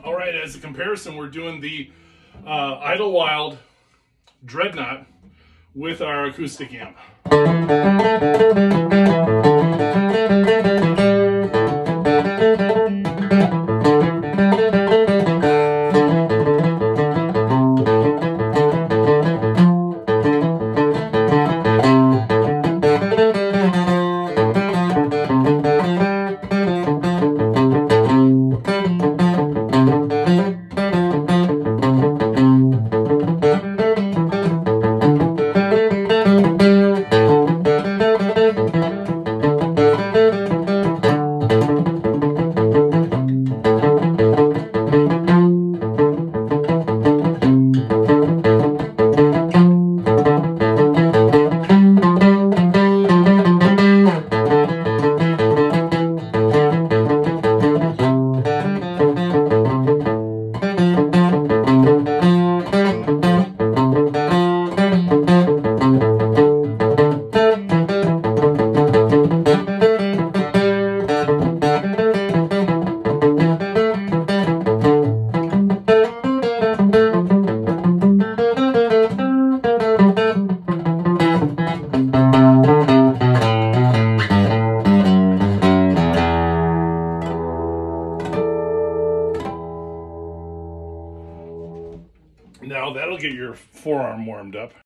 All right, as a comparison, we're doing the Idyllwild Dreadnought with our acoustic amp. Now that'll get your forearm warmed up.